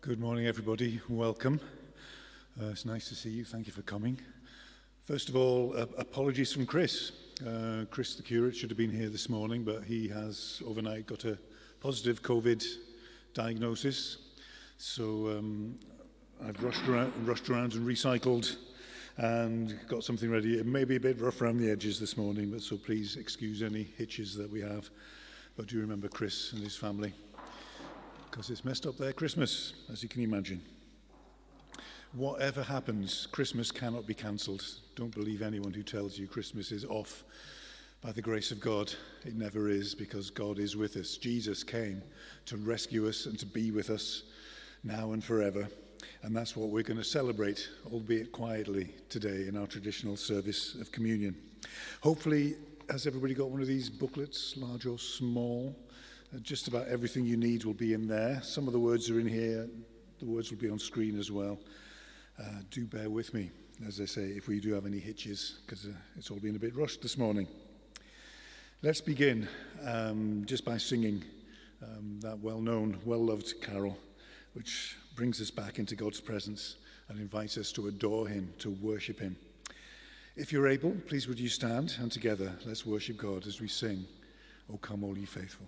Good morning, everybody. Welcome. It's nice to see you. Thank you for coming. First of all, apologies from Chris. Chris, the curate, should have been here this morning, but he has overnight got a positive COVID diagnosis. So I've rushed around and recycled and got something ready. It may be a bit rough around the edges this morning, but so please excuse any hitches that we have. But do remember Chris and his family, because it's messed up their Christmas, as you can imagine. Whatever happens, Christmas cannot be cancelled. Don't believe anyone who tells you Christmas is off. By the grace of God, it never is, because God is with us. Jesus came to rescue us and to be with us now and forever. And that's what we're going to celebrate, albeit quietly, today in our traditional service of communion. Hopefully, has everybody got one of these booklets, large or small? Just about everything you need will be in there. Some of the words are in here. The words will be on screen as well. Do bear with me, as I say, if we do have any hitches, because it's all been a bit rushed this morning. Let's begin just by singing that well-known, well-loved carol, which brings us back into God's presence and invites us to adore him, to worship him. If you're able, please would you stand, and together let's worship God as we sing, "O Come All Ye Faithful."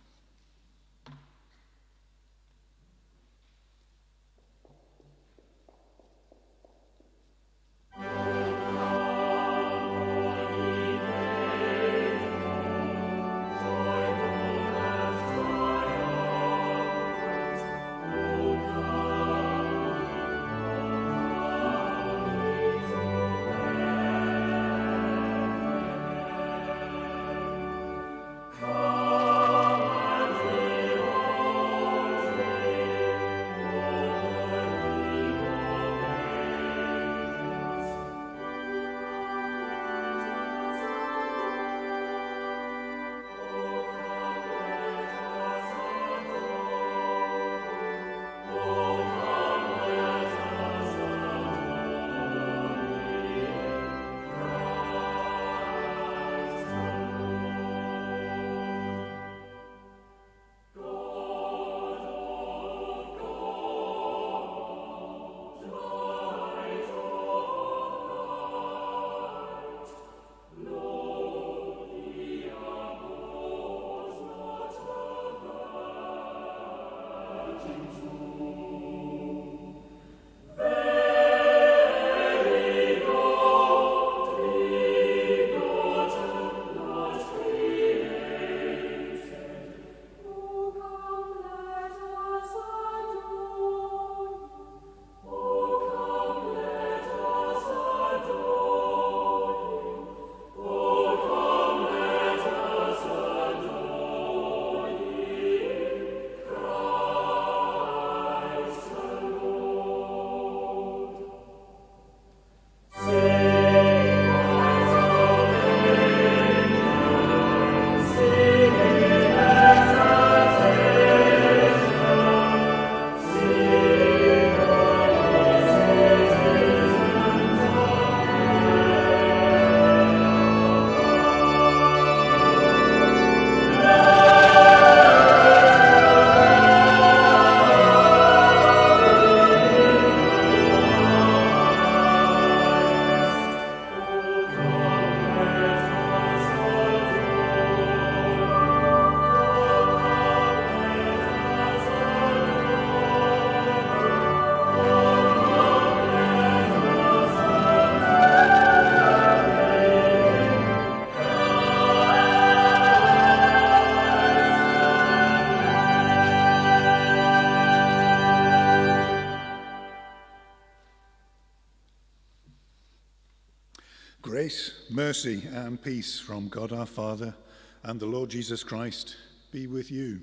Grace, mercy, and peace from God our Father and the Lord Jesus Christ be with you.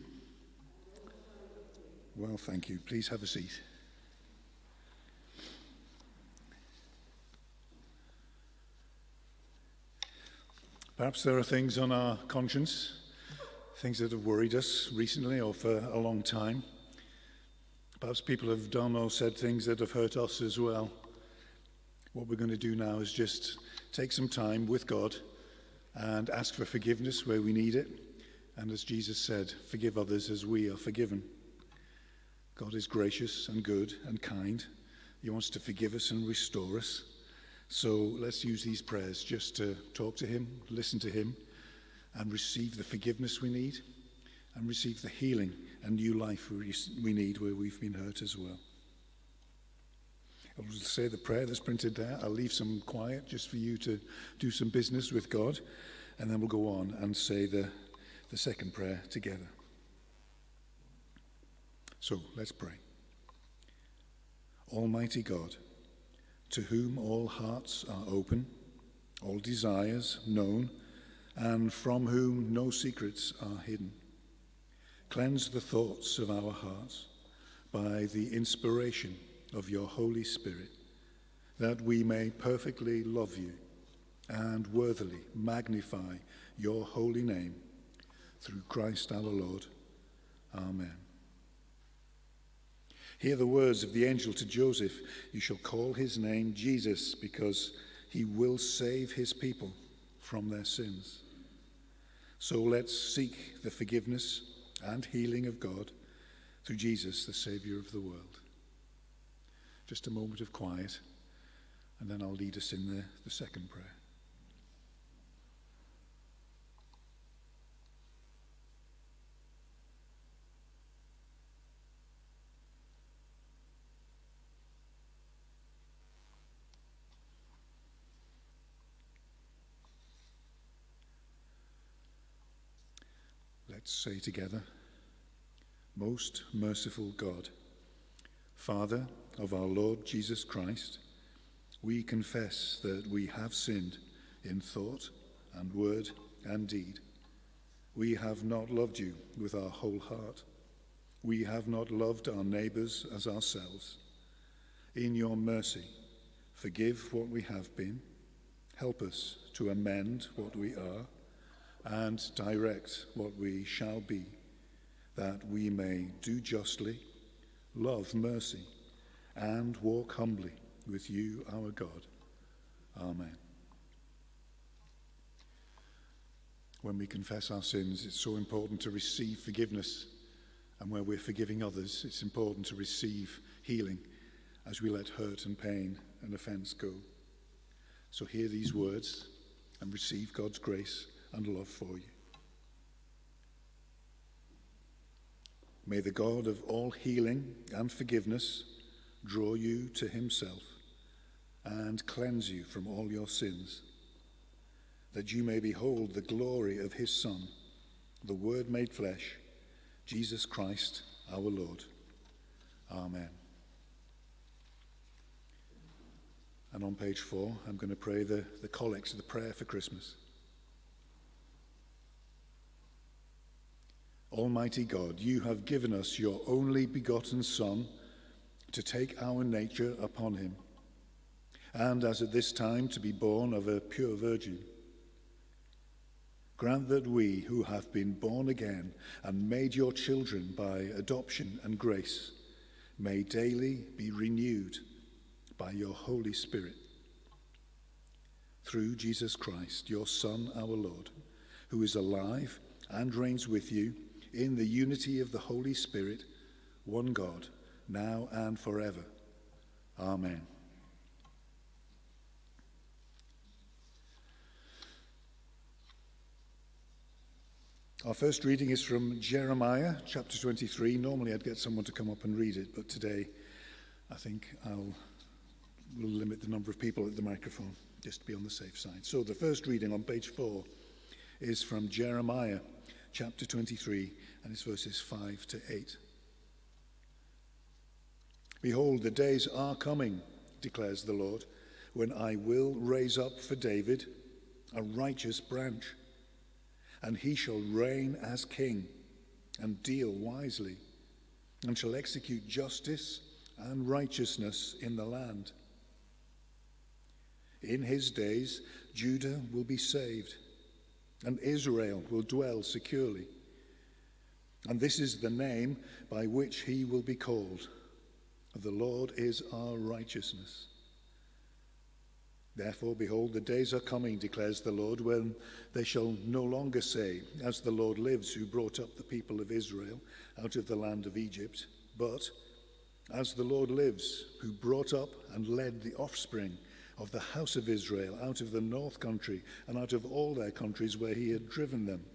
Well, thank you. Please have a seat. Perhaps there are things on our conscience, things that have worried us recently or for a long time. Perhaps people have done or said things that have hurt us as well. What we're going to do now is just take some time with God and ask for forgiveness where we need it. And as Jesus said, forgive others as we are forgiven. God is gracious and good and kind. He wants to forgive us and restore us. So let's use these prayers just to talk to him, listen to him, and receive the forgiveness we need, and receive the healing and new life we need where we've been hurt as well. I'll say the prayer that's printed there. I'll leave some quiet just for you to do some business with God, and then we'll go on and say the second prayer together. So let's pray. Almighty God, to whom all hearts are open, all desires known, and from whom no secrets are hidden, cleanse the thoughts of our hearts by the inspiration of your Holy Spirit, that we may perfectly love you and worthily magnify your holy name, through Christ our Lord. Amen. Hear the words of the angel to Joseph. You shall call his name Jesus, because he will save his people from their sins. So let's seek the forgiveness and healing of God through Jesus, the Saviour of the world. Just a moment of quiet, and then I'll lead us in the second prayer. Let's say together, Most merciful God, Father of our Lord Jesus Christ, we confess that we have sinned in thought and word and deed. We have not loved you with our whole heart. We have not loved our neighbors as ourselves. In your mercy, forgive what we have been. Help us to amend what we are and direct what we shall be, that we may do justly, love mercy, and walk humbly with you, our God. Amen. When we confess our sins, it's so important to receive forgiveness. And where we're forgiving others, it's important to receive healing as we let hurt and pain and offense go. So hear these words and receive God's grace and love for you. May the God of all healing and forgiveness draw you to himself and cleanse you from all your sins, that you may behold the glory of his Son, the Word made flesh, Jesus Christ our Lord. Amen. And on page 4, I'm going to pray the collect, the prayer for Christmas. Almighty God, you have given us your only begotten Son to take our nature upon him, and as at this time to be born of a pure virgin. Grant that we who have been born again and made your children by adoption and grace may daily be renewed by your Holy Spirit. Through Jesus Christ, your Son, our Lord, who is alive and reigns with you in the unity of the Holy Spirit, one God, now and forever. Amen. Our first reading is from Jeremiah chapter 23. Normally I'd get someone to come up and read it, but today I think we'll limit the number of people at the microphone just to be on the safe side. So the first reading on page 4 is from Jeremiah chapter 23, and it's verses 5 to 8. Behold, the days are coming, declares the Lord, when I will raise up for David a righteous branch, and he shall reign as king and deal wisely, and shall execute justice and righteousness in the land. In his days, Judah will be saved, and Israel will dwell securely. And this is the name by which he will be called: the Lord is our righteousness. Therefore, behold, the days are coming, declares the Lord, when they shall no longer say, as the Lord lives, who brought up the people of Israel out of the land of Egypt, but As the Lord lives, who brought up and led the offspring of the house of Israel out of the north country and out of all their countries where he had driven them.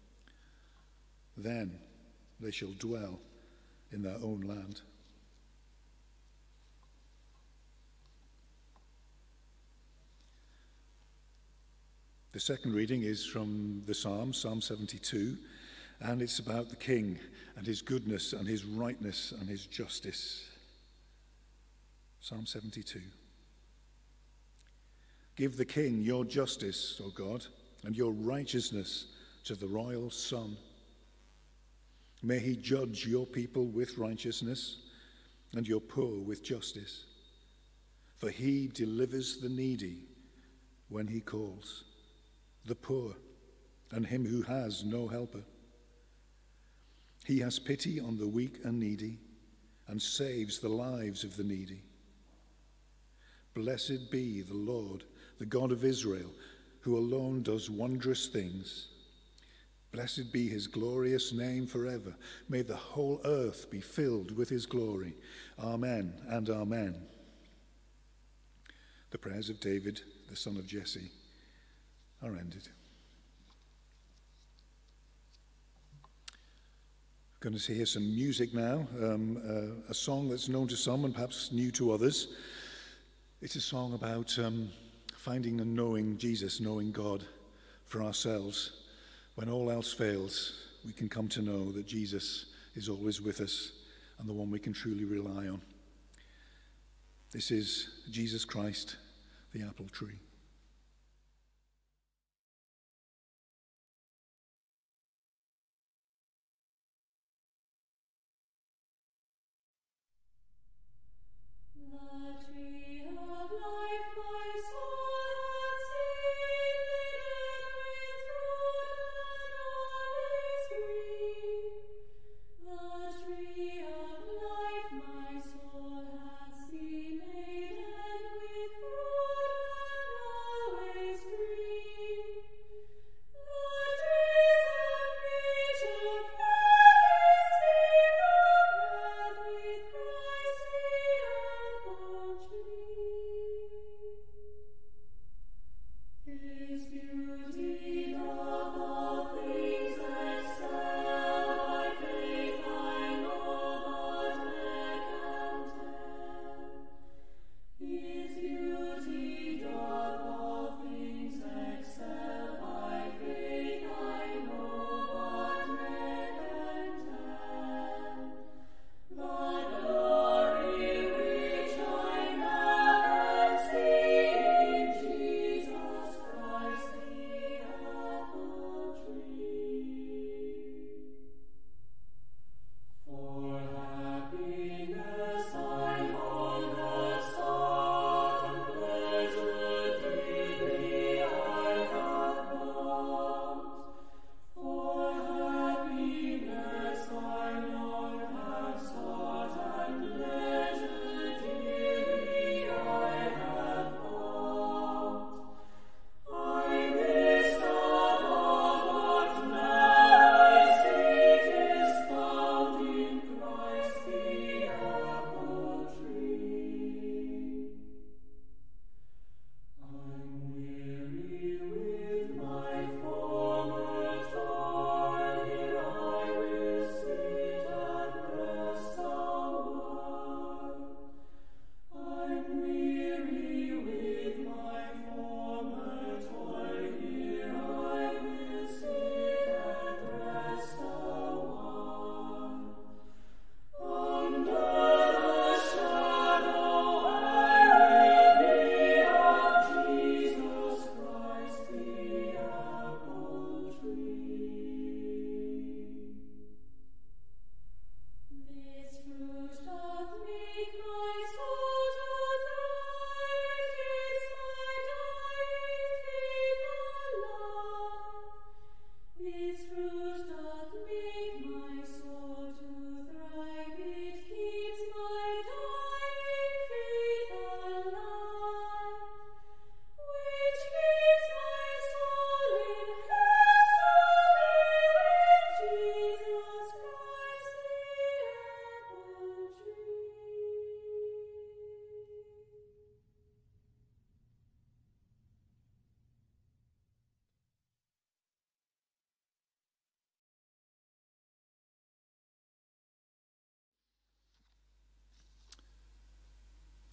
Then they shall dwell in their own land. The second reading is from the Psalm, Psalm 72, and it's about the King and his goodness and his rightness and his justice. Psalm 72. Give the King your justice, O God, and your righteousness to the royal Son. May he judge your people with righteousness and your poor with justice. For he delivers the needy when he calls, the poor and him who has no helper. He has pity on the weak and needy and saves the lives of the needy. Blessed be the Lord, the God of Israel, who alone does wondrous things. Blessed be his glorious name forever. May the whole earth be filled with his glory. Amen and amen. The prayers of David, the son of Jesse, are ended. We're going to hear some music now, a song that's known to some and perhaps new to others. It's a song about finding and knowing Jesus, knowing God for ourselves. When all else fails, we can come to know that Jesus is always with us and the one we can truly rely on. This is Jesus Christ, the apple tree.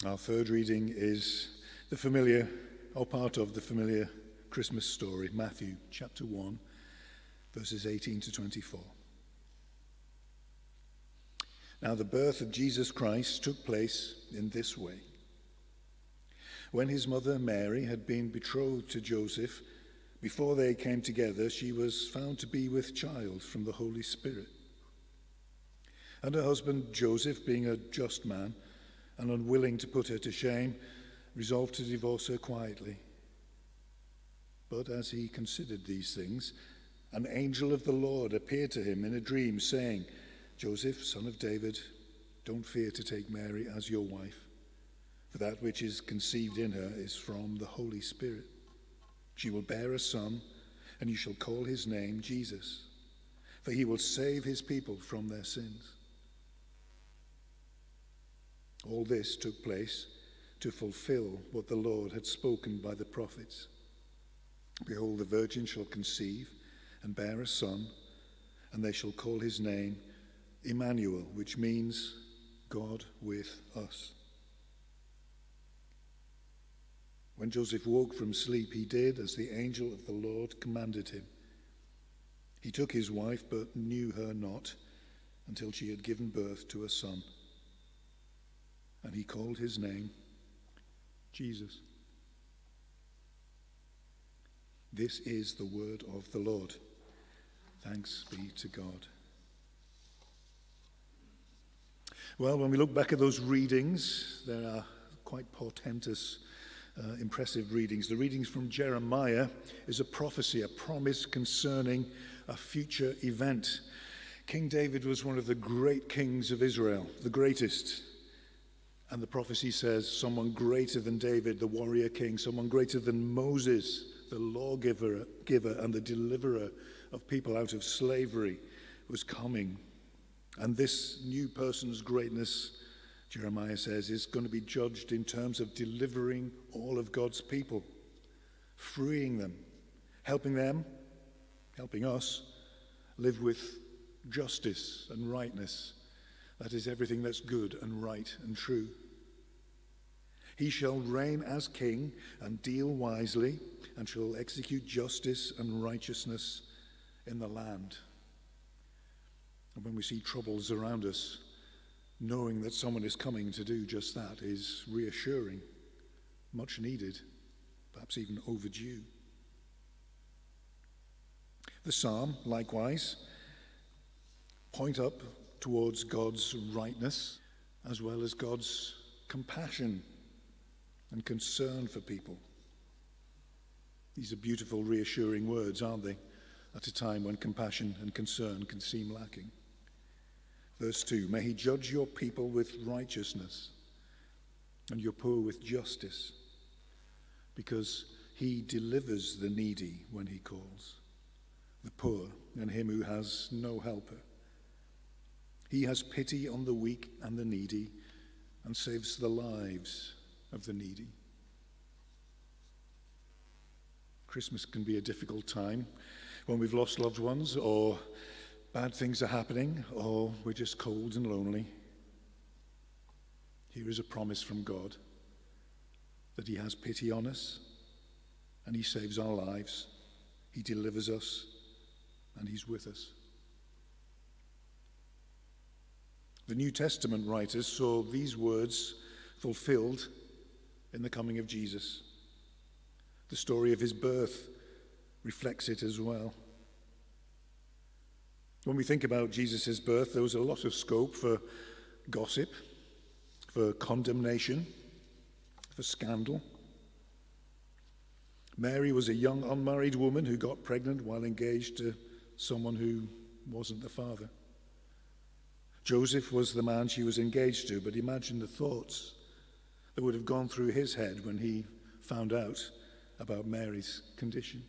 Our third reading is the familiar, or part of the familiar Christmas story, Matthew chapter 1, verses 18 to 24. Now the birth of Jesus Christ took place in this way. When his mother Mary had been betrothed to Joseph, before they came together, she was found to be with child from the Holy Spirit. And her husband Joseph, being a just man and unwilling to put her to shame, resolved to divorce her quietly. But as he considered these things, an angel of the Lord appeared to him in a dream, saying, Joseph, son of David, don't fear to take Mary as your wife, for that which is conceived in her is from the Holy Spirit. She will bear a son, and you shall call his name Jesus, for he will save his people from their sins. All this took place to fulfill what the Lord had spoken by the prophets. Behold, the virgin shall conceive and bear a son, and they shall call his name Emmanuel, which means God with us. When Joseph woke from sleep, he did as the angel of the Lord commanded him. He took his wife, but knew her not until she had given birth to a son. And he called his name Jesus. This is the word of the Lord. Thanks be to God. Well, when we look back at those readings, there are quite portentous, impressive readings. The readings from Jeremiah is a prophecy, a promise concerning a future event. King David was one of the great kings of Israel, the greatest. And the prophecy says someone greater than David, the warrior king, someone greater than Moses, the lawgiver and the deliverer of people out of slavery, was coming. And this new person's greatness, Jeremiah says, is going to be judged in terms of delivering all of God's people, freeing them, helping us live with justice and rightness. That is everything that's good and right and true. He shall reign as king and deal wisely, and shall execute justice and righteousness in the land. And when we see troubles around us, knowing that someone is coming to do just that is reassuring, much needed, perhaps even overdue. The psalm, likewise, point up towards God's rightness as well as God's compassion and concern for people. These are beautiful, reassuring words, aren't they, at a time when compassion and concern can seem lacking. Verse 2, may he judge your people with righteousness and your poor with justice, because he delivers the needy when he calls, the poor and him who has no helper. He has pity on the weak and the needy and saves the lives of the needy. Christmas can be a difficult time when we've lost loved ones, or bad things are happening, or we're just cold and lonely. Here is a promise from God that he has pity on us and he saves our lives. He delivers us and he's with us. The New Testament writers saw these words fulfilled in the coming of Jesus. The story of his birth reflects it as well. When we think about Jesus' birth, there was a lot of scope for gossip, for condemnation, for scandal. Mary was a young unmarried woman who got pregnant while engaged to someone who wasn't the father. Joseph was the man she was engaged to, but imagine the thoughts that would have gone through his head when he found out about Mary's condition.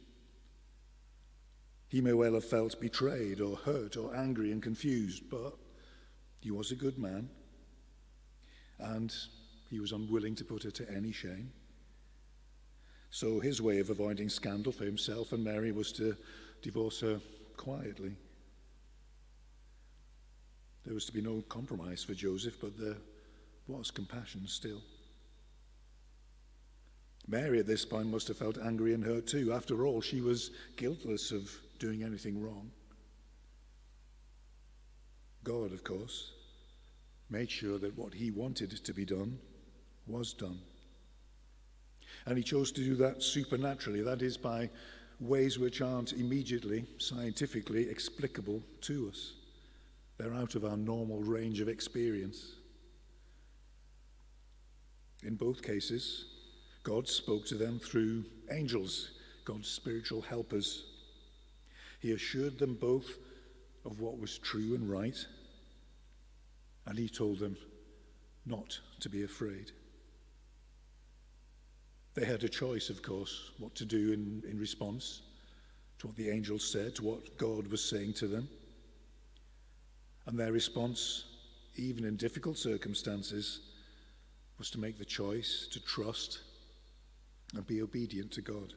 He may well have felt betrayed or hurt or angry and confused, but he was a good man, and he was unwilling to put her to any shame. So his way of avoiding scandal for himself and Mary was to divorce her quietly. There was to be no compromise for Joseph, but there was compassion still. Mary at this point must have felt angry and hurt too. After all, she was guiltless of doing anything wrong. God, of course, made sure that what he wanted to be done was done. And he chose to do that supernaturally, that is, by ways which aren't immediately, scientifically explicable to us. They're out of our normal range of experience. In both cases, God spoke to them through angels, God's spiritual helpers. He assured them both of what was true and right, and he told them not to be afraid. They had a choice, of course, what to do in response to what the angels said, to what God was saying to them. And their response, even in difficult circumstances, was to make the choice to trust and be obedient to God.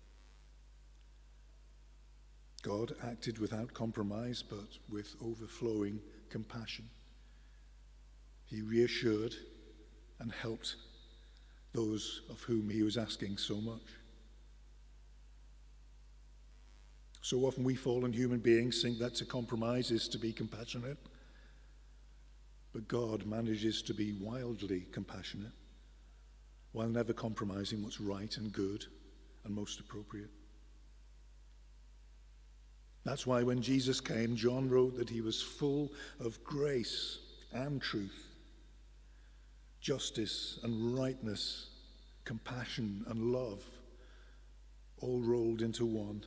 God acted without compromise, but with overflowing compassion. He reassured and helped those of whom he was asking so much. So often we fallen human beings think that to compromise is to be compassionate, but God manages to be wildly compassionate while never compromising what's right and good and most appropriate. That's why when Jesus came, John wrote that he was full of grace and truth, justice and rightness, compassion and love, all rolled into one.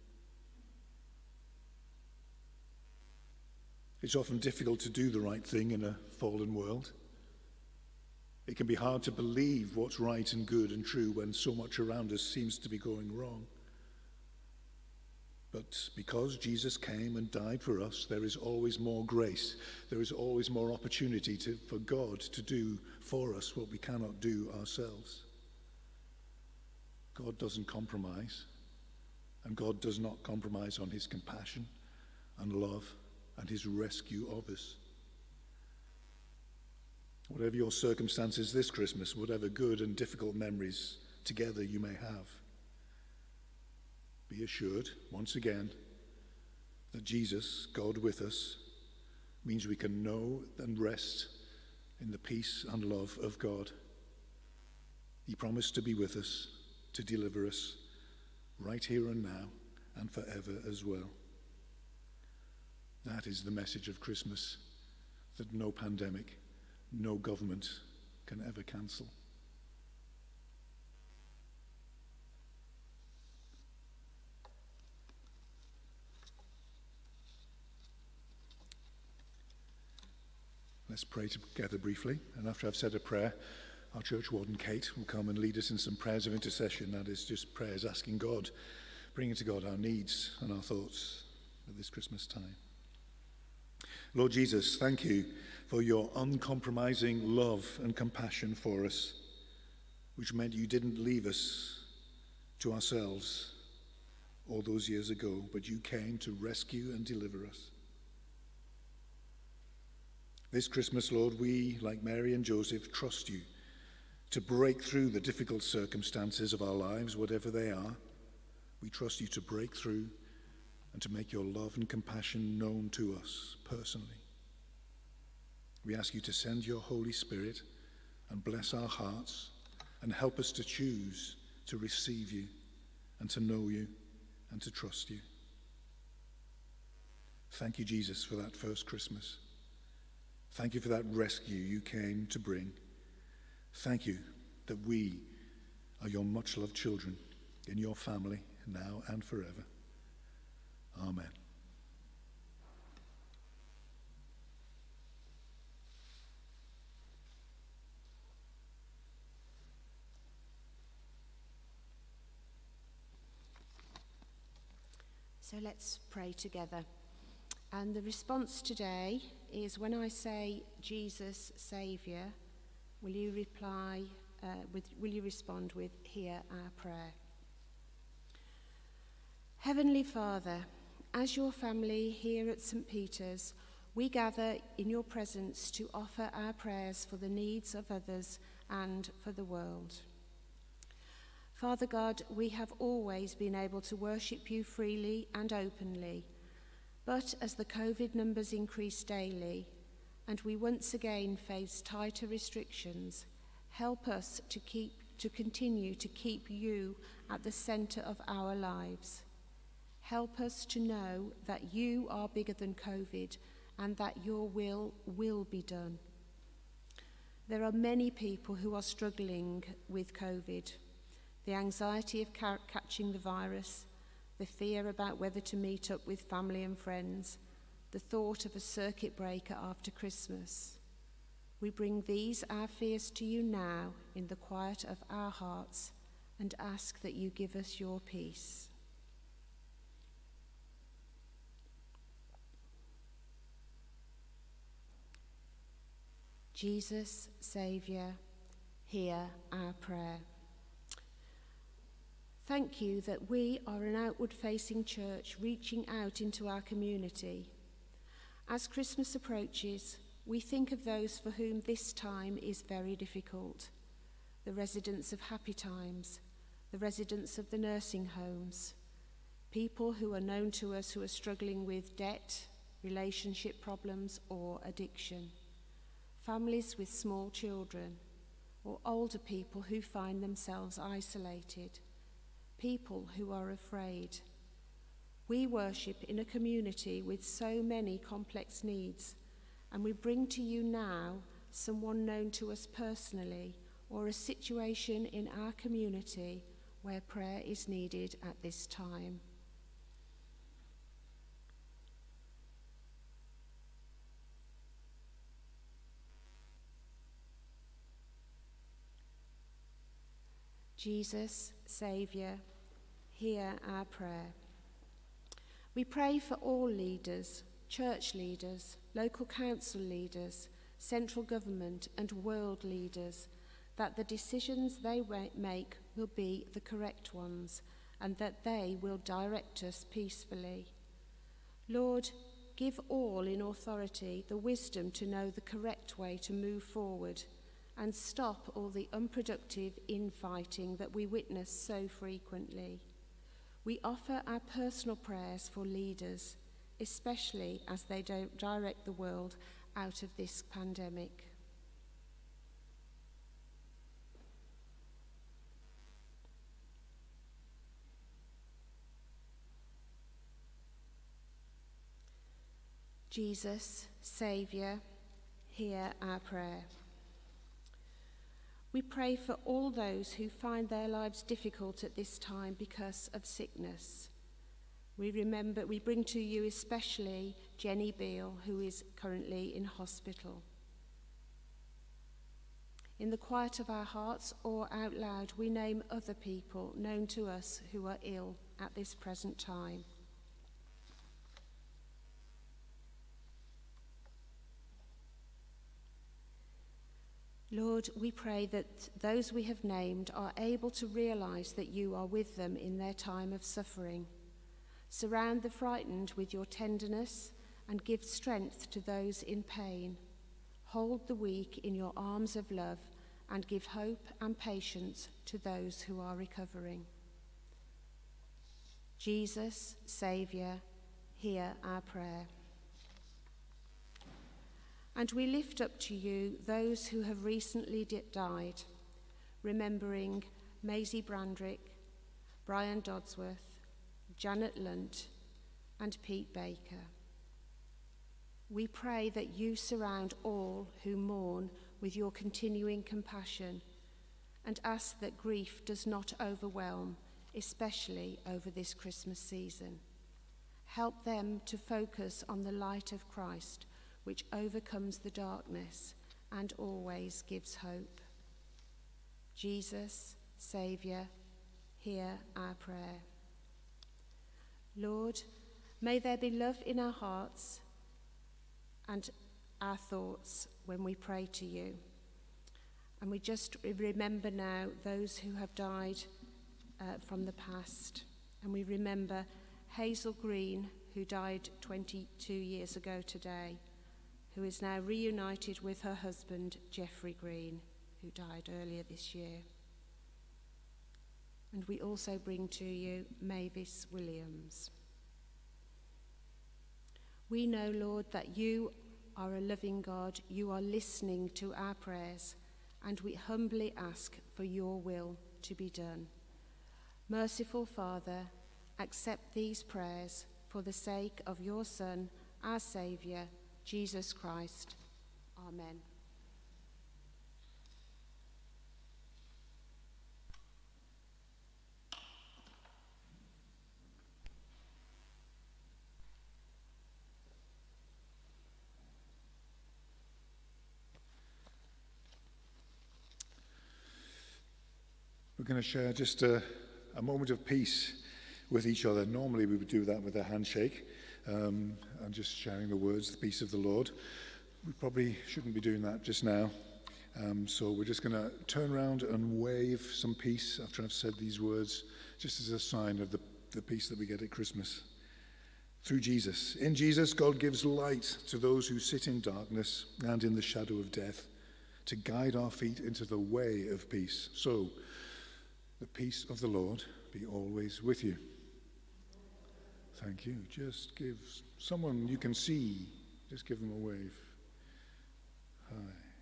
It's often difficult to do the right thing in a fallen world. It can be hard to believe what's right and good and true when so much around us seems to be going wrong. But because Jesus came and died for us, there is always more grace. There is always more opportunity for God to do for us what we cannot do ourselves. God doesn't compromise, and God does not compromise on his compassion and love and his rescue of us. Whatever your circumstances this Christmas, whatever good and difficult memories together you may have, be assured, once again, that Jesus, God with us, means we can know and rest in the peace and love of God. He promised to be with us, to deliver us right here and now and forever as well. That is the message of Christmas that no pandemic, no government can ever cancel. Let's pray together briefly, and after I've said a prayer, our church warden Kate will come and lead us in some prayers of intercession. That is just prayers asking God, bringing to God our needs and our thoughts at this Christmas time. Lord Jesus, thank you for your uncompromising love and compassion for us, which meant you didn't leave us to ourselves all those years ago, but you came to rescue and deliver us. This Christmas, Lord, we, like Mary and Joseph, trust you to break through the difficult circumstances of our lives, whatever they are. We trust you to break through and to make your love and compassion known to us personally. We ask you to send your Holy Spirit and bless our hearts and help us to choose to receive you and to know you and to trust you. Thank you, Jesus, for that first Christmas. Thank you for that rescue you came to bring. Thank you that we are your much-loved children in your family now and forever. Amen. So let's pray together. And the response today is when I say Jesus, Saviour, will you respond with, hear our prayer. Heavenly Father, as your family here at St. Peter's, we gather in your presence to offer our prayers for the needs of others and for the world. Father God, we have always been able to worship you freely and openly, but as the COVID numbers increase daily and we once again face tighter restrictions, help us to continue to keep you at the centre of our lives. Help us to know that you are bigger than COVID and that your will be done. There are many people who are struggling with COVID. The anxiety of catching the virus, the fear about whether to meet up with family and friends, the thought of a circuit breaker after Christmas. We bring these, our fears, to you now in the quiet of our hearts and ask that you give us your peace. Jesus, Saviour, hear our prayer. Thank you that we are an outward-facing church reaching out into our community. As Christmas approaches, we think of those for whom this time is very difficult. The residents of Happy Times, the residents of the nursing homes, people who are known to us who are struggling with debt, relationship problems or addiction, families with small children, or older people who find themselves isolated, people who are afraid. We worship in a community with so many complex needs, and we bring to you now someone known to us personally or a situation in our community where prayer is needed at this time. Jesus, Saviour, hear our prayer. We pray for all leaders, church leaders, local council leaders, central government and world leaders, that the decisions they make will be the correct ones and that they will direct us peacefully. Lord, give all in authority the wisdom to know the correct way to move forward and stop all the unproductive infighting that we witness so frequently. We offer our personal prayers for leaders, especially as they don't direct the world out of this pandemic. Jesus, Saviour, hear our prayer. We pray for all those who find their lives difficult at this time because of sickness. We bring to you especially Jenny Beale, who is currently in hospital. In the quiet of our hearts or out loud, we name other people known to us who are ill at this present time. Lord, we pray that those we have named are able to realise that you are with them in their time of suffering. Surround the frightened with your tenderness and give strength to those in pain. Hold the weak in your arms of love and give hope and patience to those who are recovering. Jesus, Saviour, hear our prayer. And we lift up to you those who have recently died, remembering Maisie Brandrick, Brian Dodsworth, Janet Lunt, and Pete Baker. We pray that you surround all who mourn with your continuing compassion and ask that grief does not overwhelm, especially over this Christmas season. Help them to focus on the light of Christ, which overcomes the darkness and always gives hope. Jesus, Saviour, hear our prayer. Lord, may there be love in our hearts and our thoughts when we pray to you. And we just remember now those who have died from the past. And we remember Hazel Green, who died 22 years ago today, who is now reunited with her husband, Jeffrey Green, who died earlier this year. And we also bring to you Mavis Williams. We know, Lord, that you are a loving God. You are listening to our prayers, and we humbly ask for your will to be done. Merciful Father, accept these prayers for the sake of your Son, our Saviour, Jesus Christ. Amen. We're going to share just a moment of peace with each other. Normally we would do that with a handshake and just sharing the words, the peace of the Lord. We probably shouldn't be doing that just now. So we're just going to turn around and wave some peace after I've said these words, just as a sign of the peace that we get at Christmas. Through Jesus. In Jesus, God gives light to those who sit in darkness and in the shadow of death, to guide our feet into the way of peace. So, the peace of the Lord be always with you. Thank you. Just give someone you can see, just give them a wave. Hi.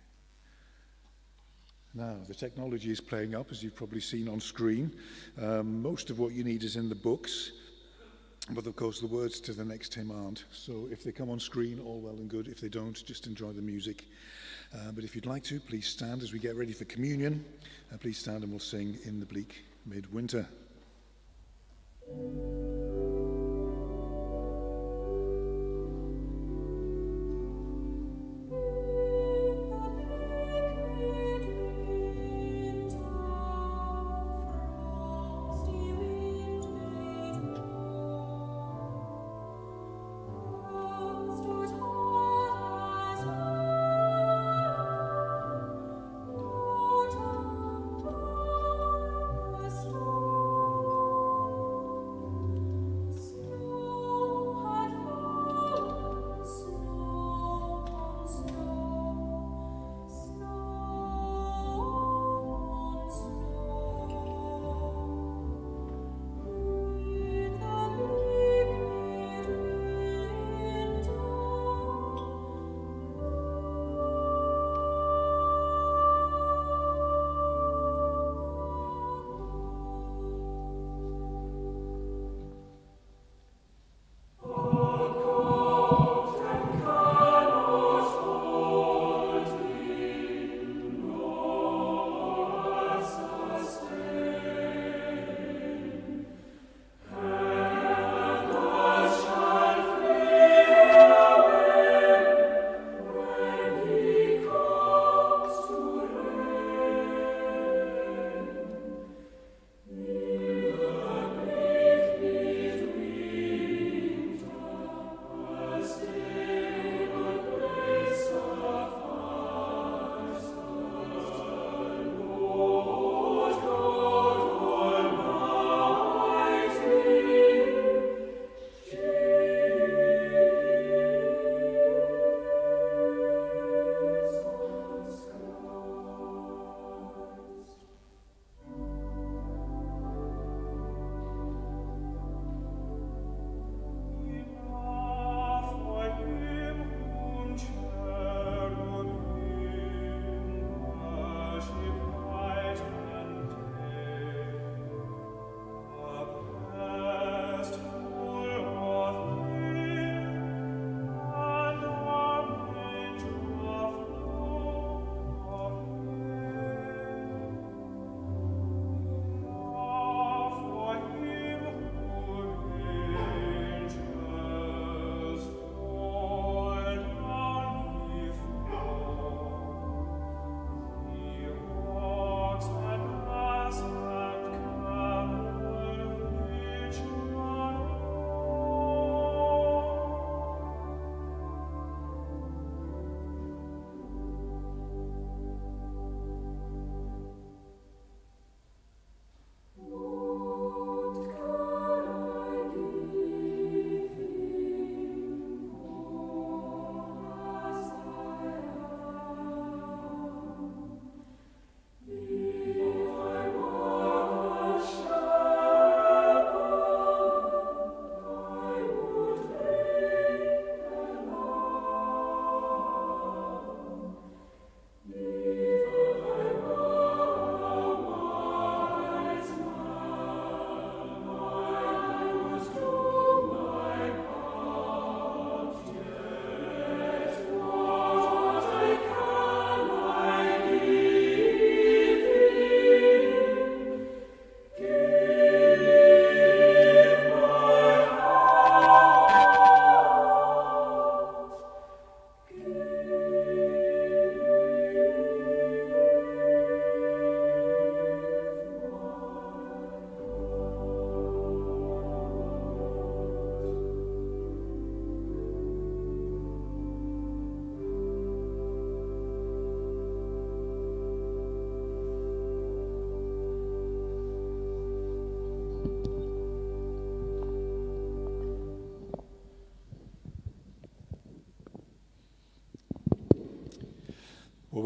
Now, the technology is playing up, as you've probably seen on screen. Most of what you need is in the books, but of course the words to the next hymn aren't. So if they come on screen, all well and good. If they don't, just enjoy the music. But if you'd like to, please stand as we get ready for communion. Please stand and we'll sing In the Bleak Midwinter.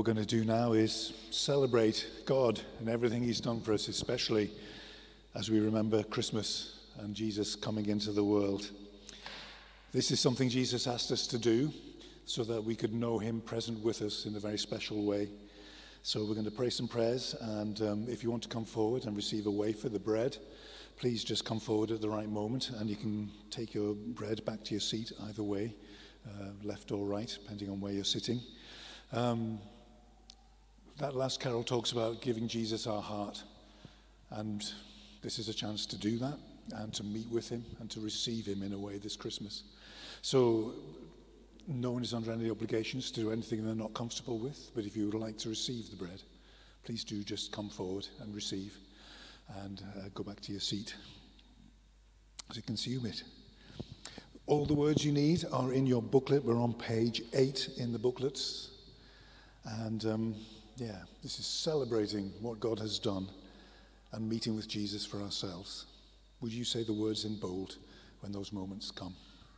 going to do now is celebrate God and everything he's done for us, especially as we remember Christmas and Jesus coming into the world. This is something Jesus asked us to do so that we could know him present with us in a very special way. So we're going to pray some prayers, and if you want to come forward and receive a wafer, the bread, please just come forward at the right moment, and you can take your bread back to your seat either way, left or right, depending on where you're sitting. That last carol talks about giving Jesus our heart, and this is a chance to do that and to meet with him and to receive him in a way this Christmas. So no one is under any obligations to do anything they're not comfortable with, but if you would like to receive the bread, please do just come forward and receive, and go back to your seat to consume it. All the words you need are in your booklet. We're on page 8 in the booklets. And this is celebrating what God has done and meeting with Jesus for ourselves. Would you say the words in bold when those moments come?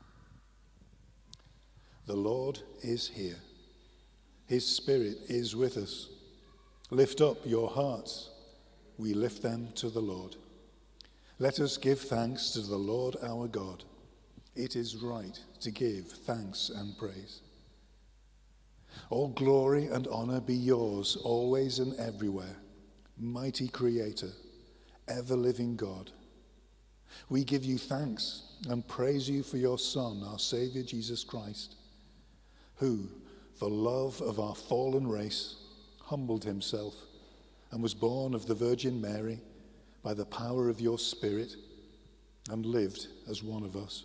The Lord is here. His Spirit is with us. Lift up your hearts. We lift them to the Lord. Let us give thanks to the Lord our God. It is right to give thanks and praise. All glory and honor be yours, always and everywhere, mighty Creator, ever-living God. We give you thanks and praise you for your Son, our Savior Jesus Christ, who, for love of our fallen race, humbled himself and was born of the Virgin Mary by the power of your Spirit and lived as one of us.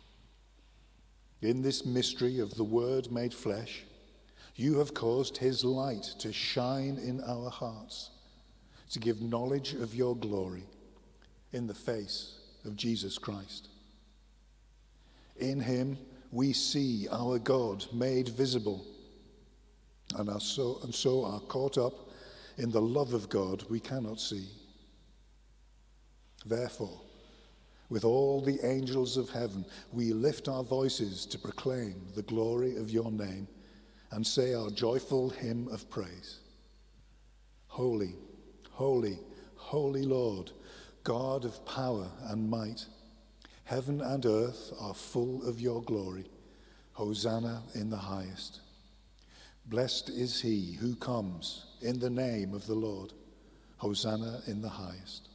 In this mystery of the Word made flesh, you have caused his light to shine in our hearts, to give knowledge of your glory in the face of Jesus Christ. In him we see our God made visible, and so are caught up in the love of God we cannot see. Therefore, with all the angels of heaven, we lift our voices to proclaim the glory of your name and say our joyful hymn of praise. Holy, holy, holy Lord, God of power and might, heaven and earth are full of your glory. Hosanna in the highest. Blessed is he who comes in the name of the Lord. Hosanna in the highest.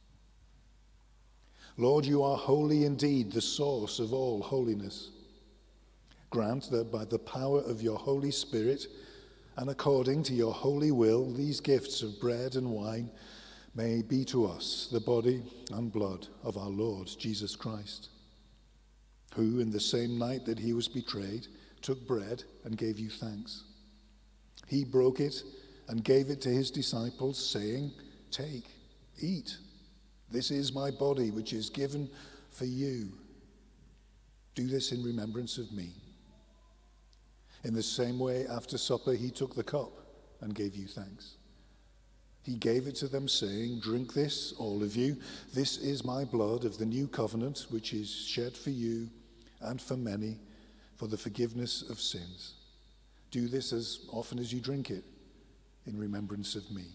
Lord, you are holy indeed, the source of all holiness. Grant that by the power of your Holy Spirit and according to your holy will, these gifts of bread and wine may be to us the body and blood of our Lord Jesus Christ, who in the same night that he was betrayed took bread and gave you thanks. He broke it and gave it to his disciples, saying, "Take, eat. This is my body, which is given for you. Do this in remembrance of me." In the same way, after supper, he took the cup and gave you thanks. He gave it to them, saying, "Drink this, all of you. This is my blood of the new covenant, which is shed for you and for many for the forgiveness of sins. Do this as often as you drink it in remembrance of me."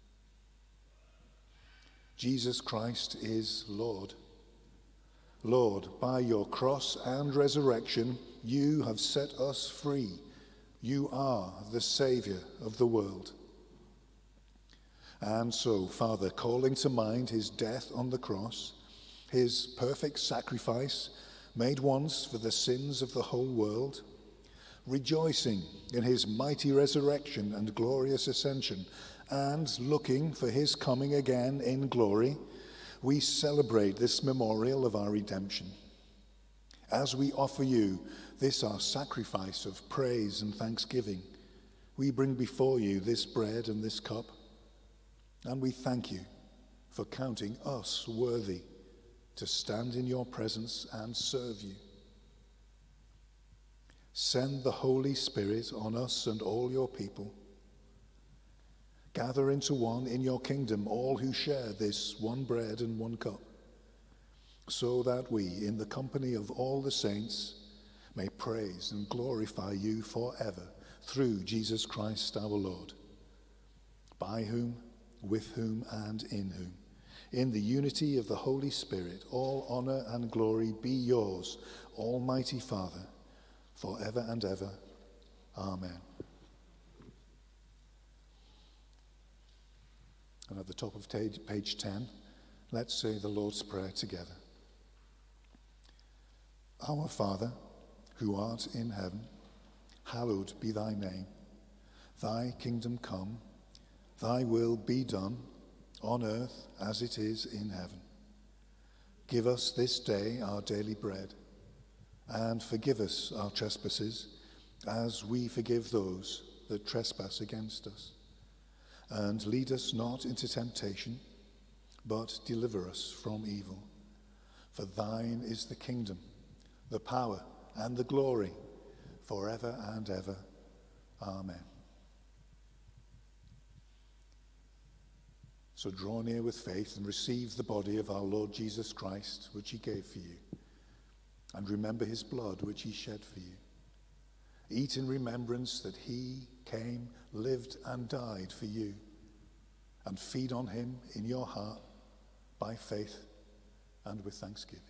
Jesus Christ is Lord. Lord, by your cross and resurrection, you have set us free. You are the Savior of the world. And so, Father, calling to mind his death on the cross, his perfect sacrifice made once for the sins of the whole world, rejoicing in his mighty resurrection and glorious ascension, and looking for his coming again in glory, we celebrate this memorial of our redemption. As we offer you this our sacrifice of praise and thanksgiving, we bring before you this bread and this cup, and we thank you for counting us worthy to stand in your presence and serve you. Send the Holy Spirit on us and all your people. Gather into one in your kingdom all who share this one bread and one cup, so that we, in the company of all the saints, may praise and glorify you forever through Jesus Christ our Lord, by whom, with whom, and in whom, in the unity of the Holy Spirit, all honour and glory be yours, Almighty Father, for ever and ever. Amen. And at the top of page 10, let's say the Lord's Prayer together. Our Father, who art in heaven, hallowed be thy name. Thy kingdom come, thy will be done, on earth as it is in heaven. Give us this day our daily bread, and forgive us our trespasses, as we forgive those that trespass against us. And lead us not into temptation, but deliver us from evil. For thine is the kingdom, the power, and the glory, forever and ever. Amen. So draw near with faith and receive the body of our Lord Jesus Christ, which he gave for you, and remember his blood, which he shed for you. Eat in remembrance that he came, lived, and died for you, and feed on him in your heart by faith and with thanksgiving.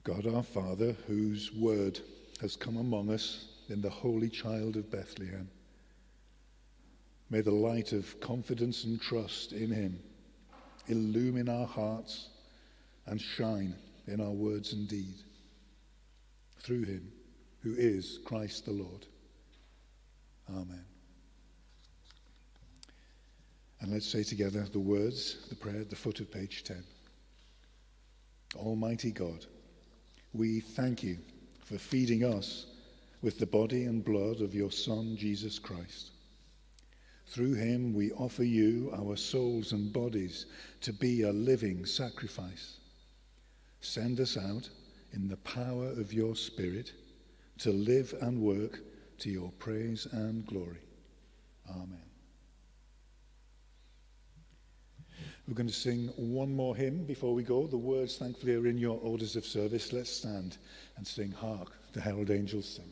God our Father, whose word has come among us in the Holy Child of Bethlehem, may the light of confidence and trust in him illumine our hearts and shine in our words and deed. Through him, who is Christ the Lord. Amen. And let's say together the words, the prayer at the foot of page 10. Almighty God, we thank you for feeding us with the body and blood of your Son, Jesus Christ. Through him we offer you our souls and bodies to be a living sacrifice. Send us out in the power of your Spirit to live and work to your praise and glory. Amen. We're going to sing one more hymn before we go. The words, thankfully, are in your orders of service. Let's stand and sing Hark, the Herald Angels Sing.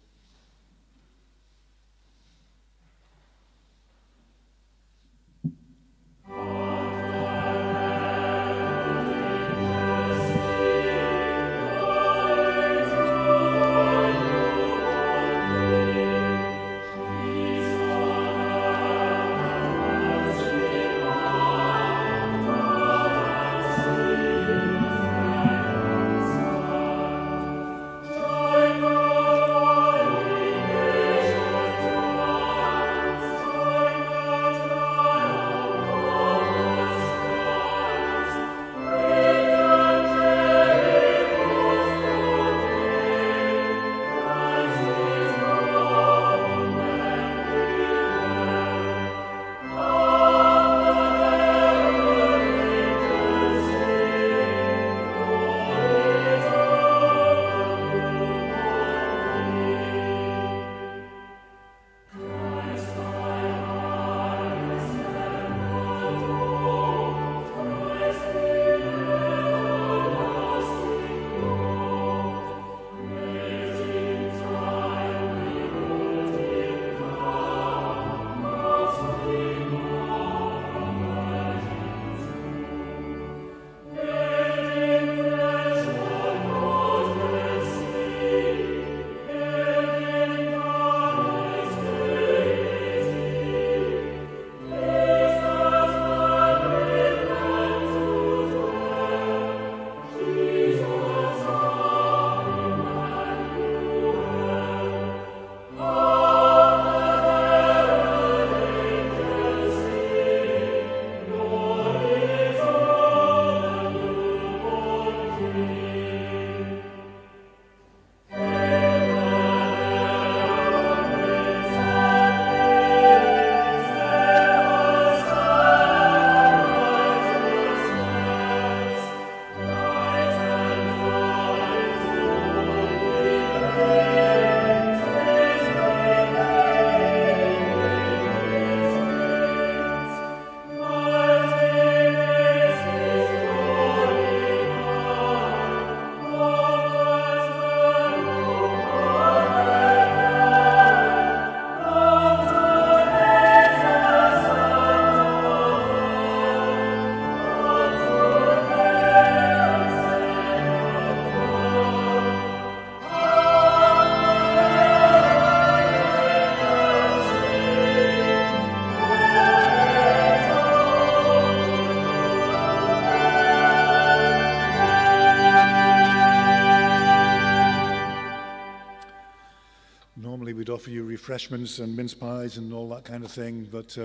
Offer you refreshments and mince pies and all that kind of thing, but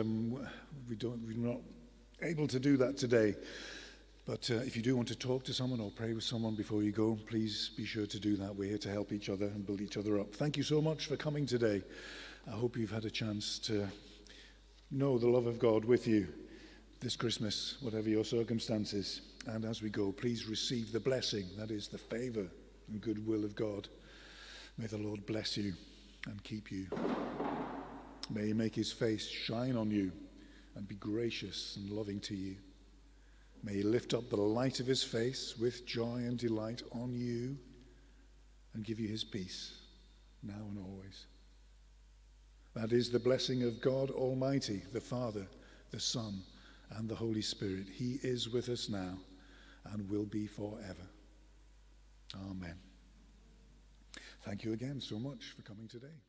we're not able to do that today. But if you do want to talk to someone or pray with someone before you go, please be sure to do that. We're here to help each other and build each other up. Thank you so much for coming today. I hope you've had a chance to know the love of God with you this Christmas, whatever your circumstances. And as we go, please receive the blessing, that is the favor and goodwill of God. May the Lord bless you and keep you. May he make his face shine on you and be gracious and loving to you. May he lift up the light of his face with joy and delight on you and give you his peace now and always. That is the blessing of God Almighty, the Father, the Son, and the Holy Spirit. He is with us now and will be forever. Amen. Thank you again so much for coming today.